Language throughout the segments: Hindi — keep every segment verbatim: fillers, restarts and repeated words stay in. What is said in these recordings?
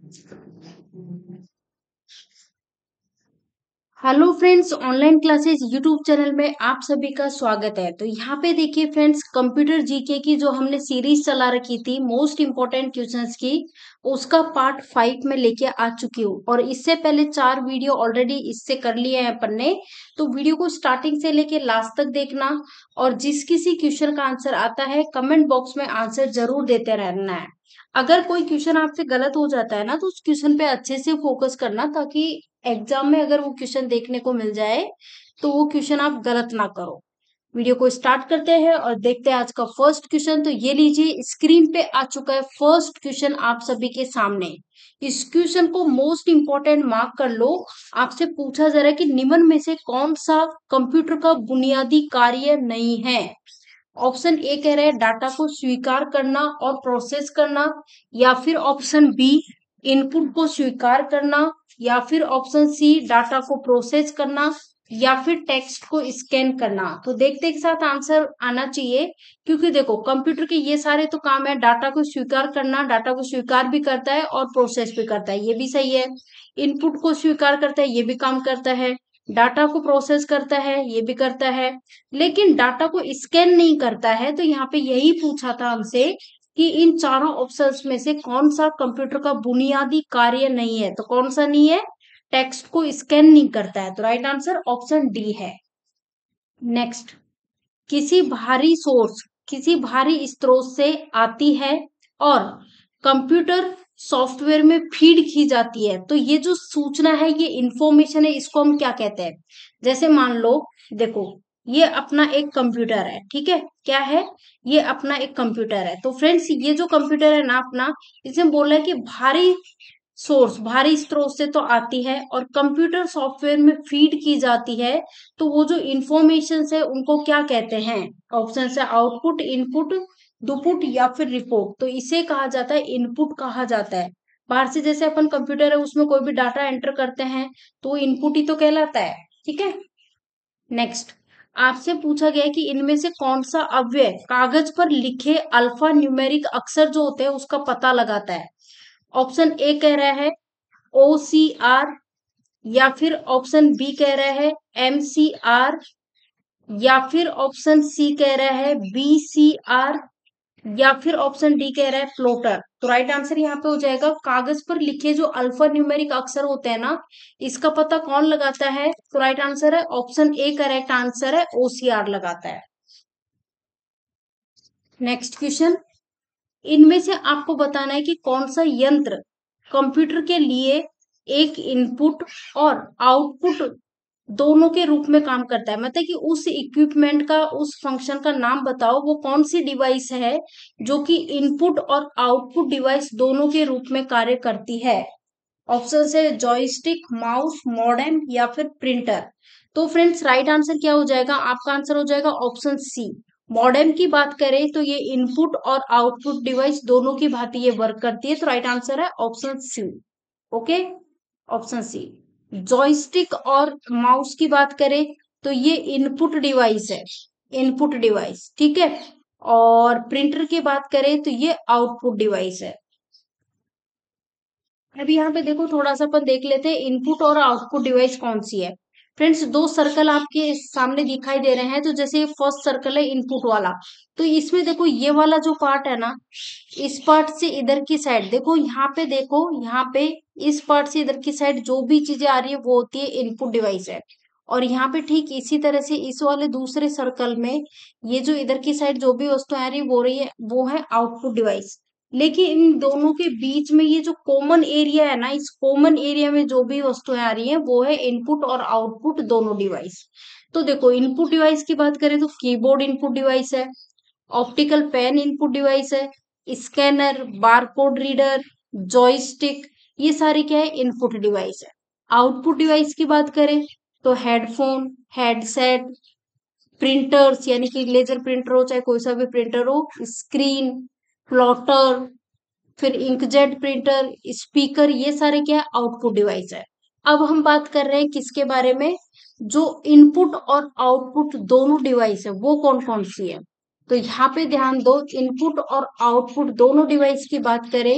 Hello friends, online classes YouTube channel में आप सभी का स्वागत है। तो यहाँ पे देखिए फ्रेंड्स, कंप्यूटर जीके की जो हमने सीरीज चला रखी थी मोस्ट इम्पोर्टेंट क्वेश्चंस की, उसका पार्ट फाइव में लेके आ चुकी हूँ। और इससे पहले चार वीडियो ऑलरेडी इससे कर लिए हैं अपन ने। तो वीडियो को स्टार्टिंग से लेके लास्ट तक देखना, और जिस किसी क्वेश्चन का आंसर आता है कमेंट बॉक्स में आंसर जरूर देते रहना है। अगर कोई क्वेश्चन आपसे गलत हो जाता है ना, तो उस क्वेश्चन पे अच्छे से फोकस करना, ताकि एग्जाम में अगर वो क्वेश्चन देखने को मिल जाए तो वो क्वेश्चन आप गलत ना करो। वीडियो को स्टार्ट करते हैं और देखते हैं आज का फर्स्ट क्वेश्चन। तो ये लीजिए, स्क्रीन पे आ चुका है फर्स्ट क्वेश्चन आप सभी के सामने। इस क्वेश्चन को मोस्ट इंपॉर्टेंट मार्क कर लो। आपसे पूछा जा रहा है कि निम्न में से कौन सा कंप्यूटर का बुनियादी कार्य नहीं है। ऑप्शन ए कह रहे हैं डाटा को स्वीकार करना और प्रोसेस करना, या फिर ऑप्शन बी इनपुट को स्वीकार करना, या फिर ऑप्शन सी डाटा को प्रोसेस करना, या फिर टेक्स्ट को स्कैन करना। तो देखते एक साथ आंसर आना चाहिए, क्योंकि देखो कंप्यूटर के ये सारे तो काम है, डाटा को स्वीकार करना, डाटा को स्वीकार भी करता है और प्रोसेस भी करता है, ये भी सही है। इनपुट को स्वीकार करता है, ये भी काम करता है। डाटा को प्रोसेस करता है, ये भी करता है। लेकिन डाटा को स्कैन नहीं करता है। तो यहाँ पे यही पूछा था हमसे कि इन चारों ऑप्शंस में से कौन सा कंप्यूटर का बुनियादी कार्य नहीं है। तो कौन सा नहीं है? टेक्स्ट को स्कैन नहीं करता है। तो राइट आंसर ऑप्शन डी है। नेक्स्ट, किसी भारी सोर्स, किसी भारी स्रोत से आती है और कंप्यूटर सॉफ्टवेयर में फीड की जाती है। तो ये जो सूचना है, ये इंफॉर्मेशन है, इसको हम क्या कहते हैं? जैसे मान लो, देखो ये अपना एक कंप्यूटर है, ठीक है, क्या है ये? अपना एक कंप्यूटर है। तो फ्रेंड्स, ये जो कंप्यूटर है ना अपना, इसमें बोल रहा है कि भारी सोर्स, भारी स्रोत से तो आती है और कंप्यूटर सॉफ्टवेयर में फीड की जाती है। तो वो जो इंफॉर्मेशन है उनको क्या कहते हैं? ऑप्शन है आउटपुट, इनपुट, दुपुट, या फिर रिपोर्ट। तो इसे कहा जाता है इनपुट कहा जाता है। बाहर से जैसे अपन कंप्यूटर है उसमें कोई भी डाटा एंटर करते हैं तो इनपुट ही तो कहलाता है, ठीक है। नेक्स्ट, आपसे पूछा गया है कि इनमें से कौन सा अव्यय कागज पर लिखे अल्फा न्यूमेरिक अक्षर जो होते हैं उसका पता लगाता है। ऑप्शन ए कह रहा है ओ सी आर, या फिर ऑप्शन बी कह रहा है एम सी आर, या फिर ऑप्शन सी कह रहा है बी सी आर, या फिर ऑप्शन डी कह रहा है फ्लोटर। तो राइट आंसर यहाँ पे हो जाएगा कागज पर लिखे जो अल्फा न्यूमेरिक अक्षर होते हैं ना, इसका पता कौन लगाता है? तो राइट आंसर है ऑप्शन ए, करेक्ट आंसर है ओसीआर लगाता है। नेक्स्ट क्वेश्चन, इनमें से आपको बताना है कि कौन सा यंत्र कंप्यूटर के लिए एक इनपुट और आउटपुट दोनों के रूप में काम करता है। मतलब कि उस इक्विपमेंट का, उस फंक्शन का नाम बताओ, वो कौन सी डिवाइस है जो कि इनपुट और आउटपुट डिवाइस दोनों के रूप में कार्य करती है। ऑप्शन है जॉयस्टिक, माउस, मॉडेम, या फिर प्रिंटर। तो फ्रेंड्स, राइट आंसर क्या हो जाएगा? आपका आंसर हो जाएगा ऑप्शन सी। मॉडेम की बात करें तो ये इनपुट और आउटपुट डिवाइस दोनों की भांति ये वर्क करती है। तो राइट आंसर है option C. Okay, option C. Joystick और माउस की बात करें तो ये इनपुट डिवाइस है, इनपुट डिवाइस, ठीक है। और प्रिंटर की बात करें तो ये आउटपुट डिवाइस है। अब यहाँ पे देखो, थोड़ा सा अपन देख लेते हैं इनपुट और आउटपुट डिवाइस कौन सी है। फ्रेंड्स, दो सर्कल आपके सामने दिखाई दे रहे हैं। तो जैसे फर्स्ट सर्कल है इनपुट वाला, तो इसमें देखो ये वाला जो पार्ट है ना, इस पार्ट से इधर की साइड देखो, यहाँ पे देखो, यहाँ पे इस पार्ट से इधर की साइड जो भी चीजें आ रही है वो होती है इनपुट डिवाइस है। और यहाँ पे ठीक इसी तरह से इस वाले दूसरे सर्कल में ये जो इधर की साइड जो भी वस्तु आ रही है वो रही है वो है आउटपुट डिवाइस। लेकिन इन दोनों के बीच में ये जो कॉमन एरिया है ना, इस कॉमन एरिया में जो भी वस्तुएं आ रही हैं वो है इनपुट और आउटपुट दोनों डिवाइस। तो देखो, इनपुट डिवाइस की बात करें तो कीबोर्ड इनपुट डिवाइस है, ऑप्टिकल पेन इनपुट डिवाइस है, स्कैनर, बारकोड रीडर, जॉयस्टिक, ये सारी क्या है? इनपुट डिवाइस है। आउटपुट डिवाइस की बात करें तो हेडफोन, हेडसेट, प्रिंटर्स यानी कि लेजर प्रिंटर हो चाहे कोई सा भी प्रिंटर हो, स्क्रीन, प्लॉटर, फिर इंकजेट प्रिंटर, स्पीकर, ये सारे क्या है? आउटपुट डिवाइस है। अब हम बात कर रहे हैं किसके बारे में? जो इनपुट और आउटपुट दोनों डिवाइस है वो कौन कौन सी है। तो यहाँ पे ध्यान दो, इनपुट और आउटपुट दोनों डिवाइस की बात करें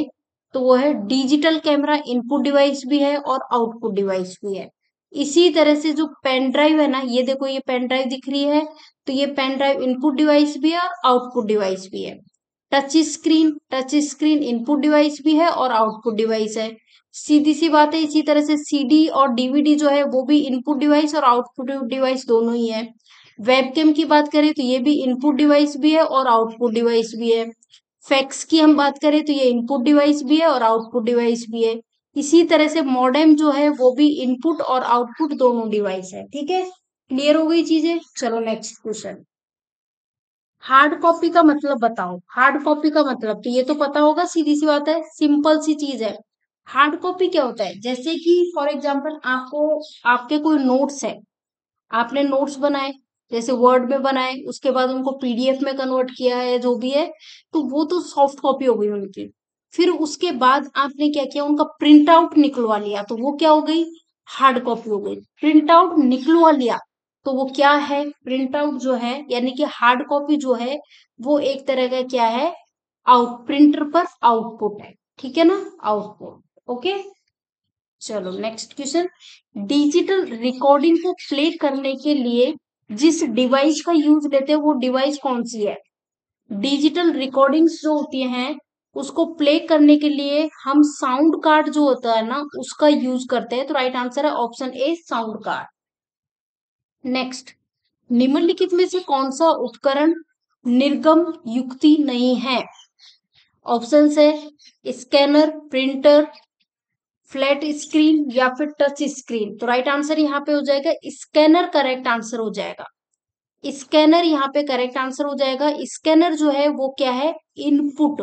तो वो है डिजिटल कैमरा, इनपुट डिवाइस भी है और आउटपुट डिवाइस भी है। इसी तरह से जो पेन ड्राइव है ना, ये देखो ये पेन ड्राइव दिख रही है, तो ये पेन ड्राइव इनपुट डिवाइस भी है और आउटपुट डिवाइस भी है। Touch screen, touch screen input device भी है और आउटपुट डिवाइस है। सीधी सी बात है। इसी तरह से सीडी और डीवीडी जो है वो भी इनपुट डिवाइस और आउटपुट डिवाइस दोनों ही है। वेबकैम की बात करें तो ये भी इनपुट डिवाइस भी है और आउटपुट डिवाइस भी है। फैक्स की हम बात करें तो ये इनपुट डिवाइस भी है और आउटपुट डिवाइस भी है। इसी तरह से मॉडेम जो है वो भी इनपुट और आउटपुट दोनों डिवाइस है। ठीक है, क्लियर हो गई चीजें। चलो नेक्स्ट क्वेश्चन। हार्ड कॉपी का मतलब बताओ। हार्ड कॉपी का मतलब तो ये तो पता होगा, सीधी सी बात है, सिंपल सी चीज है। हार्ड कॉपी क्या होता है, जैसे कि फॉर एग्जांपल आपको, आपके कोई नोट्स है, आपने नोट्स बनाए, जैसे वर्ड में बनाए, उसके बाद उनको पीडीएफ में कन्वर्ट किया है, जो भी है, तो वो तो सॉफ्ट कॉपी हो गई उनकी। फिर उसके बाद आपने क्या किया, उनका प्रिंट आउट निकलवा लिया, तो वो क्या हो गई, हार्ड कॉपी हो गई। प्रिंट आउट निकलवा लिया तो वो क्या है, प्रिंट आउट जो है, यानी कि हार्ड कॉपी जो है वो एक तरह का क्या है, आउट, प्रिंटर पर आउटपुट है। ठीक है ना, आउटपुट। ओके, चलो नेक्स्ट क्वेश्चन। डिजिटल रिकॉर्डिंग को प्ले करने के लिए जिस डिवाइस का यूज लेते हैं वो डिवाइस कौन सी है। डिजिटल रिकॉर्डिंग्स जो होती हैं उसको प्ले करने के लिए हम साउंड कार्ड जो होता है ना उसका यूज करते हैं, तो राइट आंसर है option A, sound card. Next, निम्नलिखित में से कौन सा उपकरण निर्गम युक्ति नहीं है। ऑप्शन है स्कैनर, प्रिंटर, फ्लैट स्क्रीन या फिर टच स्क्रीन। तो राइट आंसर यहाँ पे हो जाएगा स्कैनर, करेक्ट आंसर हो जाएगा। स्कैनर यहाँ पे करेक्ट आंसर हो जाएगा। स्कैनर जो है वो क्या है, इनपुट,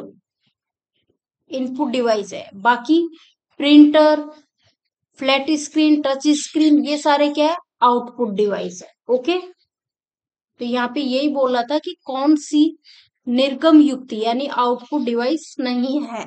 इनपुट डिवाइस है। बाकी printer, flat screen, touch screen ये सारे क्या है, आउटपुट डिवाइस है। ओके, तो यहाँ पे यही बोल रहा था कि कौन सी निर्गम युक्ति यानी आउटपुट डिवाइस नहीं है।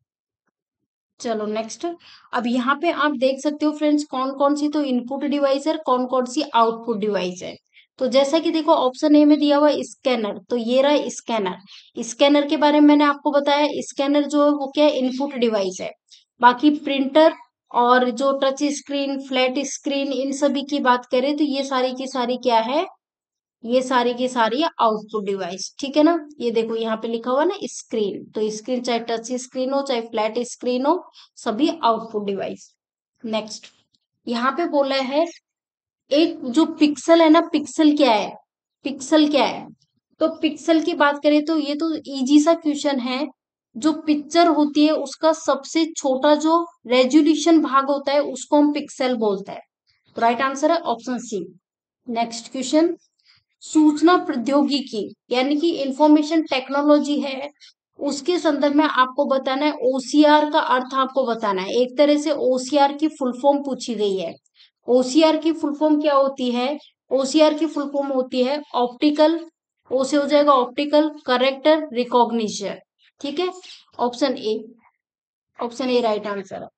चलो नेक्स्ट। अब यहाँ पे आप देख सकते हो फ्रेंड्स कौन कौन सी तो इनपुट डिवाइस है, कौन कौन सी आउटपुट डिवाइस है। तो जैसा कि देखो ऑप्शन ए में दिया हुआ है स्कैनर, तो ये रहा स्कैनर। स्कैनर के बारे में मैंने आपको बताया, स्कैनर जो है वो क्या है, इनपुट डिवाइस है। बाकी प्रिंटर और जो टच स्क्रीन, फ्लैट स्क्रीन, इन सभी की बात करें तो ये सारी की सारी क्या है, ये सारी की सारी आउटपुट डिवाइस। ठीक है ना, ये देखो यहाँ पे लिखा हुआ ना स्क्रीन, तो स्क्रीन चाहे टच स्क्रीन हो चाहे फ्लैट स्क्रीन हो, सभी आउटपुट डिवाइस। नेक्स्ट, यहाँ पे बोला है एक जो पिक्सल है ना, पिक्सल क्या है, पिक्सल क्या है। तो पिक्सल की बात करें तो ये तो इजी सा क्वेश्चन है। जो पिक्चर होती है उसका सबसे छोटा जो रेजोल्यूशन भाग होता है उसको हम पिक्सल बोलते हैं। तो राइट आंसर है ऑप्शन सी। नेक्स्ट क्वेश्चन, सूचना प्रौद्योगिकी यानी कि इंफॉर्मेशन टेक्नोलॉजी है, उसके संदर्भ में आपको बताना है ओसीआर का अर्थ आपको बताना है। एक तरह से ओसीआर की फुल फॉर्म पूछी गई है। ओसीआर की फुल फॉर्म क्या होती है, ओसीआर की फुल फॉर्म होती है ऑप्टिकल, ओ से हो जाएगा ऑप्टिकल करेक्टर रिकॉग्निशन। ठीक है, option A, option A right answer है।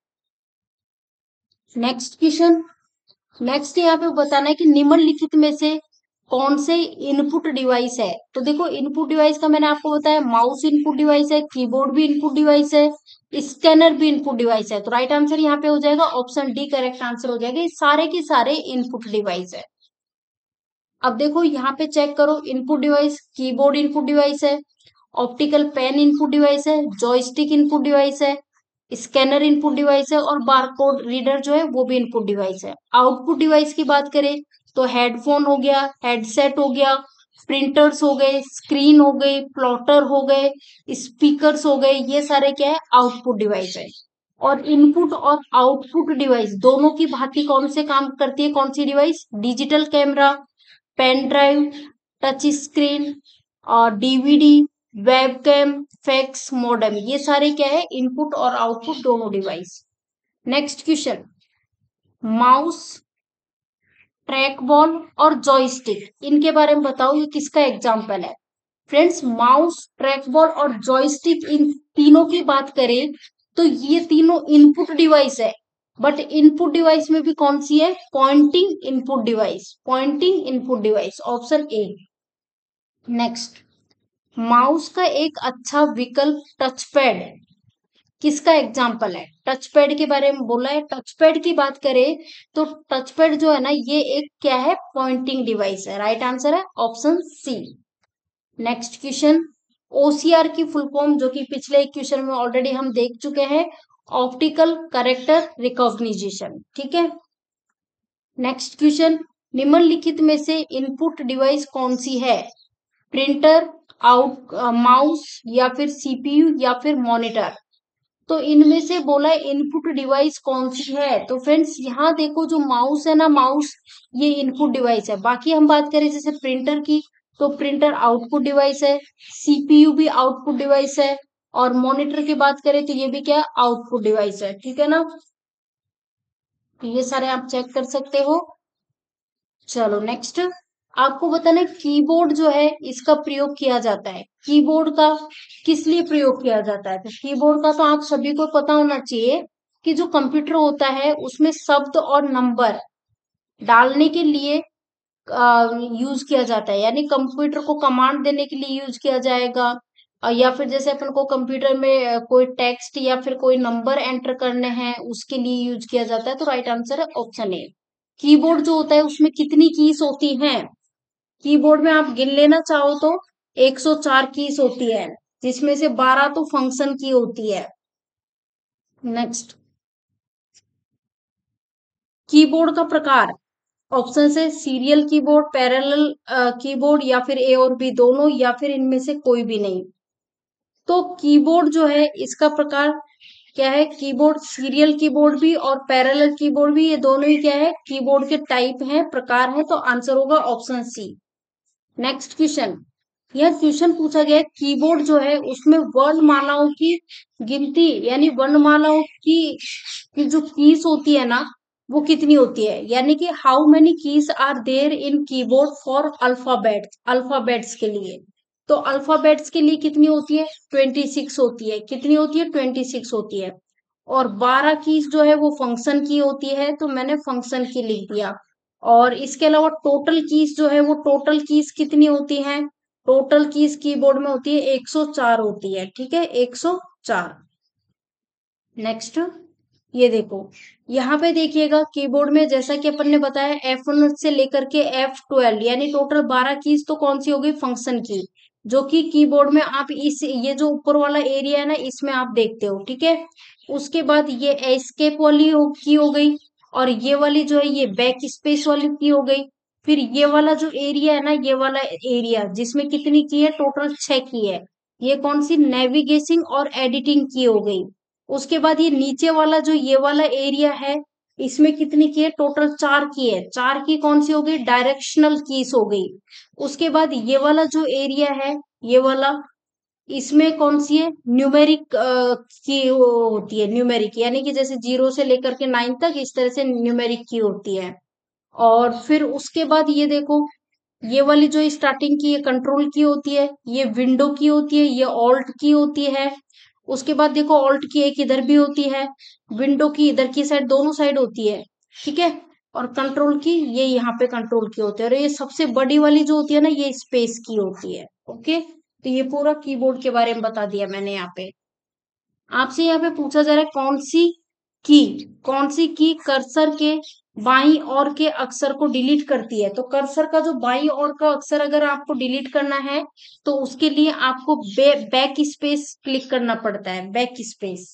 नेक्स्ट क्वेश्चन, नेक्स्ट यहाँ पे बताना है कि निम्नलिखित में से कौन से इनपुट डिवाइस है। तो देखो इनपुट डिवाइस का मैंने आपको बताया, माउस इनपुट डिवाइस है, कीबोर्ड भी इनपुट डिवाइस है, स्कैनर भी इनपुट डिवाइस है। तो राइट आंसर यहाँ पे हो जाएगा ऑप्शन डी, करेक्ट आंसर हो जाएगा। ये सारे के सारे इनपुट डिवाइस है। अब देखो यहाँ पे चेक करो, input device, keyboard input device है, ऑप्टिकल पेन इनपुट डिवाइस है, जॉयस्टिक इनपुट डिवाइस है, स्कैनर इनपुट डिवाइस है और बारकोड रीडर जो है वो भी इनपुट डिवाइस है। आउटपुट डिवाइस की बात करें तो हेडफोन हो गया, हेडसेट हो गया, प्रिंटर्स हो गए, स्क्रीन हो गई, प्लॉटर हो गए, स्पीकर्स हो गए, ये सारे क्या है, आउटपुट डिवाइस है। और इनपुट और आउटपुट डिवाइस दोनों की भांति कौन से काम करती है, कौन सी device, digital camera, pen drive, touch screen और डीवीडी, वेबकैम, फैक्स, मॉडेम, ये सारे क्या है, इनपुट और आउटपुट दोनों device. Next question, mouse, track ball और जॉयस्टिक, इनके बारे में बताओ ये किसका एग्जाम्पल है। फ्रेंड्स माउस, ट्रैक बॉल और जॉयस्टिक, इन तीनों की बात करें तो ये तीनों इनपुट डिवाइस है। बट इनपुट डिवाइस में भी कौन सी है, pointing input device, Poynting input device, option A. Next, mouse का एक अच्छा विकल्प टच पैड किसका एग्जाम्पल है? टच पैड के बारे में बोला है। टच पैड की बात करें तो टच पैड जो है ना ये एक क्या है? पॉइंटिंग डिवाइस है। राइट आंसर है option C. Next question, OCR की फुल फॉर्म जो कि पिछले एक क्वेश्चन में ऑलरेडी हम देख चुके हैं, ऑप्टिकल कैरेक्टर रिकॉग्निशन। ठीक है। नेक्स्ट क्वेश्चन, निम्नलिखित में से इनपुट डिवाइस कौन सी है? प्रिंटर, आउट माउस या फिर सीपीयू या फिर मॉनिटर? तो इनमें से बोला है इनपुट डिवाइस कौन सी है। तो फ्रेंड्स यहाँ देखो जो माउस है ना, माउस ये इनपुट डिवाइस है। बाकी हम बात करें जैसे प्रिंटर की, तो प्रिंटर आउटपुट डिवाइस है, सीपीयू भी आउटपुट डिवाइस है, और मॉनिटर की बात करें तो ये भी क्या आउटपुट डिवाइस है। ठीक है ना, तो ये सारे आप चेक कर सकते हो। चलो नेक्स्ट, आपको बताना है कीबोर्ड जो है इसका प्रयोग किया जाता है। कीबोर्ड का किस लिए प्रयोग किया जाता है? तो कीबोर्ड का तो आप सभी को पता होना चाहिए कि जो कंप्यूटर होता है उसमें शब्द और नंबर डालने के लिए यूज किया जाता है, यानी कंप्यूटर को कमांड देने के लिए यूज किया जाएगा, अ, या फिर जैसे अपन को कंप्यूटर में अ, कोई टेक्स्ट या फिर कोई नंबर एंटर करने हैं उसके लिए यूज किया जाता है। तो राइट आंसर है ऑप्शन ए। कीबोर्ड जो होता है उसमें कितनी कीज होती हैं? कीबोर्ड में आप गिन लेना चाहो तो एक सौ चार कीज होती है, जिसमें से बारह तो फंक्शन की होती है। नेक्स्ट, कीबोर्ड का प्रकार ऑप्शन है सीरियल कीबोर्ड, पैरेलल कीबोर्ड या फिर ए और बी दोनों, या फिर इनमें से कोई भी नहीं। तो कीबोर्ड जो है इसका प्रकार क्या है? कीबोर्ड सीरियल कीबोर्ड भी और पैरेलल कीबोर्ड भी, ये दोनों ही क्या है? कीबोर्ड के टाइप हैं, प्रकार है। तो आंसर होगा ऑप्शन सी। नेक्स्ट क्वेश्चन, यह क्वेश्चन पूछा गया है कीबोर्ड जो है उसमें वर्णमालाओं की गिनती, यानी वर्णमालाओं की, की जो कीज होती है ना वो कितनी होती है, यानी कि how many keys are there in keyboard for alphabets, alphabets के लिए। तो अल्फाबेट्स के लिए कितनी होती है? ट्वेंटी सिक्स होती है। कितनी होती है? ट्वेंटी सिक्स होती है। और बारह कीज जो है वो फंक्शन की होती है, तो मैंने फंक्शन की लिख दिया। और इसके अलावा टोटल कीज जो है वो टोटल कीज कितनी होती हैं? टोटल कीज कीबोर्ड में होती है एक सौ चार होती है। ठीक है, एक सौ चार। नेक्स्ट, ये देखो यहाँ पे देखिएगा कीबोर्ड में जैसा कि अपन ने बताया एफ वन से लेकर के एफ ट्वेल्व, यानी टोटल बारह कीज तो कौन सी हो गई? फंक्शन की, जो कि कीबोर्ड में आप इस ये जो ऊपर वाला एरिया है ना इसमें आप देखते हो। ठीक है, उसके बाद ये एस्केप वाली हो, की हो गई, और ये वाली जो है ये बैक स्पेस वाली की हो गई। फिर ये वाला जो एरिया है ना, ये वाला एरिया जिसमें कितनी की है? टोटल छह की है। ये कौन सी? नेविगेशन और एडिटिंग की हो गई। उसके बाद ये नीचे वाला जो ये वाला एरिया है इसमें कितनी की है? टोटल चार की है। चार की कौन सी हो गई? डायरेक्शनल कीज हो गई। उसके बाद ये वाला जो एरिया है, ये वाला, इसमें कौन सी है? न्यूमेरिक की वो होती है, न्यूमेरिक, यानी कि जैसे जीरो से लेकर के नाइन तक इस तरह से न्यूमेरिक की होती है। और फिर उसके बाद ये देखो ये वाली जो स्टार्टिंग की ये कंट्रोल की होती है, ये विंडो की होती है, ये ऑल्ट की होती है। उसके बाद देखो ऑल्ट की एक इधर भी होती है, विंडो की इधर की साइड, दोनों साइड होती है। ठीक है, और कंट्रोल की ये यहाँ पे कंट्रोल की होती है, और ये सबसे बड़ी वाली जो होती है ना ये स्पेस की होती है। ओके, तो ये पूरा कीबोर्ड के बारे में बता दिया मैंने यहाँ पे। आपसे यहाँ पे पूछा जा रहा है कौन सी की, कौन सी की कर्सर के बाईं ओर के अक्षर को डिलीट करती है। तो कर्सर का जो बाईं ओर का अक्षर अगर आपको डिलीट करना है तो उसके लिए आपको बे, बैक स्पेस क्लिक करना पड़ता है, बैक स्पेस।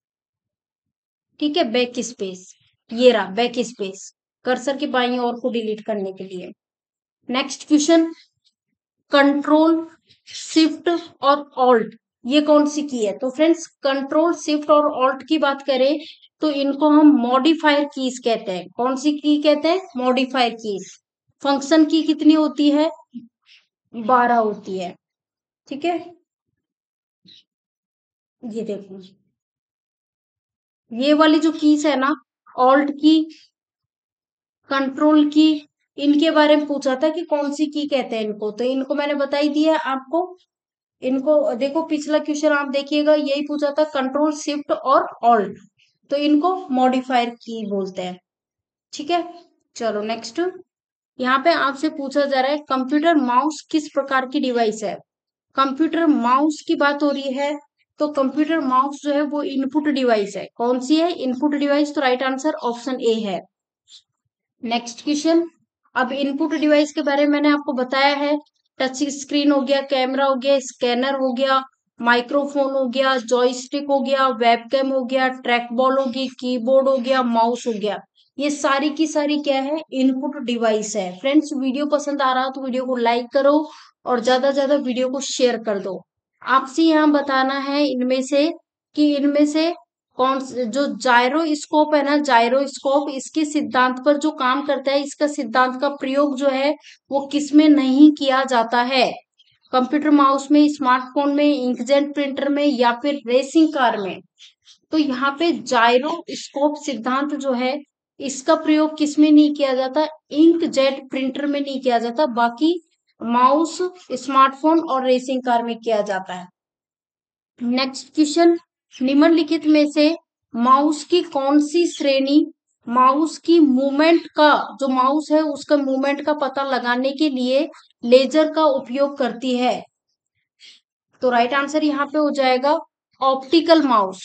ठीक है, बैक स्पेस, ये रहा बैक स्पेस, कर्सर के बाईं ओर को डिलीट करने के लिए। नेक्स्ट क्वेश्चन, कंट्रोल शिफ्ट और ऑल्ट ये कौन सी की है? तो फ्रेंड्स कंट्रोल शिफ्ट और ऑल्ट की बात करें तो इनको हम मॉडिफायर कीज कहते हैं। कौन सी की कहते हैं? Modifier keys. फंक्शन की कितनी होती है? बारह होती है। ठीक है, ये देखो ये वाली जो कीज है ना, ऑल्ट की, कंट्रोल की, इनके बारे में पूछा था कि कौन सी की कहते हैं इनको, तो इनको मैंने बता ही दिया आपको। इनको देखो पिछला क्वेश्चन आप देखिएगा यही पूछा था, कंट्रोल शिफ्ट और ऑल्ट, तो इनको मॉडिफायर की बोलते हैं। ठीक है, चलो नेक्स्ट, यहाँ पे आपसे पूछा जा रहा है कंप्यूटर माउस किस प्रकार की डिवाइस है। कंप्यूटर माउस की बात हो रही है तो कंप्यूटर माउस जो है वो इनपुट डिवाइस है। कौन सी है? Input device. तो राइट आंसर ऑप्शन ए है। Next question. अब इनपुट डिवाइस के बारे में मैंने आपको बताया है। टच स्क्रीन हो गया, कैमरा हो गया, स्कैनर हो गया, माइक्रोफोन हो गया, जॉयस्टिक हो गया, वेबकैम हो गया, ट्रैक बॉल होगी, कीबोर्ड हो गया, माउस हो गया। ये सारी की सारी क्या है? इनपुट डिवाइस है। फ्रेंड्स, वीडियो पसंद आ रहा हो तो वीडियो को लाइक करो और ज्यादा से ज्यादा वीडियो को शेयर कर दो। आपसे यहाँ बताना है इनमें से कि इनमें से कौन से- जो जायरोस्कोप है ना, जायरोस्कोप इसके सिद्धांत पर जो काम करता है, इसका सिद्धांत का प्रयोग जो है वो किसमें नहीं किया जाता है? कंप्यूटर माउस में, स्मार्टफोन में, इंकजेट प्रिंटर में या फिर रेसिंग कार में? तो यहाँ पे जायरोस्कोप सिद्धांत जो है इसका प्रयोग किसमें नहीं किया जाता? इंकजेट प्रिंटर में नहीं किया जाता, बाकी माउस, स्मार्टफोन और रेसिंग कार में किया जाता है। Next question. निम्नलिखित में से माउस की कौन सी श्रेणी माउस की मूवमेंट का, जो माउस है उसका मूवमेंट का पता लगाने के लिए लेजर का उपयोग करती है? तो राइट आंसर यहाँ पे हो जाएगा ऑप्टिकल माउस।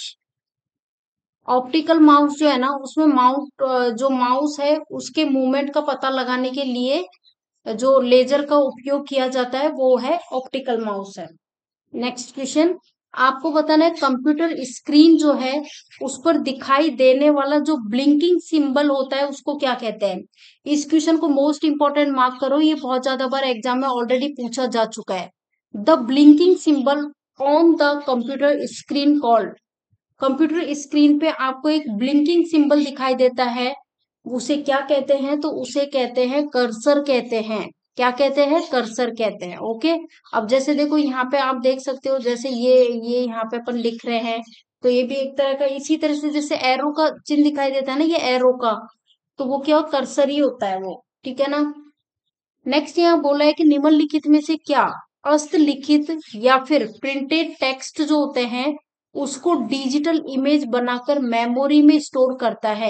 ऑप्टिकल माउस जो है ना, उसमें माउंट जो माउस है उसके मूवमेंट का पता लगाने के लिए जो लेजर का उपयोग किया जाता है वो है ऑप्टिकल माउस है। Next question. आपको बताना है कंप्यूटर स्क्रीन जो है उस पर दिखाई देने वाला जो ब्लिंकिंग सिंबल होता है उसको क्या कहते हैं? इस क्वेश्चन को मोस्ट इंपोर्टेंट मार्क करो, ये बहुत ज्यादा बार एग्जाम में ऑलरेडी पूछा जा चुका है। The blinking symbol on the computer screen called. Computer screen पे आपको एक ब्लिंकिंग सिंबल दिखाई देता है, उसे क्या कहते हैं? तो उसे कहते हैं कर्सर कहते हैं। क्या कहते हैं? कर्सर कहते हैं। ओके। अब जैसे देखो यहाँ पे आप देख सकते हो, जैसे ये ये यहाँ पे अपन लिख रहे हैं तो ये भी एक तरह का, इसी तरह से जैसे एरो का चिन्ह दिखाई देता है ना, ये एरो का, तो वो क्या हो? कर्सर ही होता है वो। ठीक है ना। नेक्स्ट यहाँ बोला है कि निम्नलिखित में से क्या हस्तलिखित या फिर प्रिंटेड टेक्स्ट जो होते हैं उसको डिजिटल इमेज बनाकर मेमोरी में स्टोर करता है?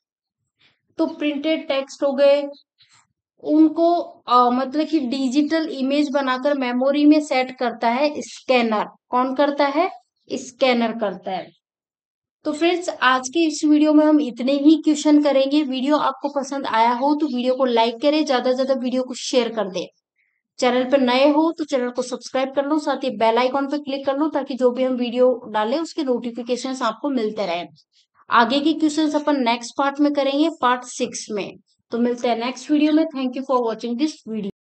तो प्रिंटेड टेक्स्ट हो गए, उनको अ, मतलब कि डिजिटल इमेज बनाकर मेमोरी में सेट करता है स्कैनर। कौन करता है? स्कैनर करता है। तो फ्रेंड्स, आज के इस वीडियो में हम इतने ही क्वेश्चन करेंगे। वीडियो आपको पसंद आया हो तो वीडियो को लाइक करें, ज्यादा से ज्यादा वीडियो को शेयर कर दें। चैनल पर नए हो तो चैनल को सब्सक्राइब कर लो, साथ ही बेल आइकॉन पर क्लिक कर लो ताकि जो भी हम वीडियो डालें उसके नोटिफिकेशंस आपको मिलते रहें। आगे के क्वेश्चंस अपन नेक्स्ट पार्ट में करेंगे, पार्ट सिक्स में। तो मिलते हैं नेक्स्ट वीडियो में। Thank you for watching this video.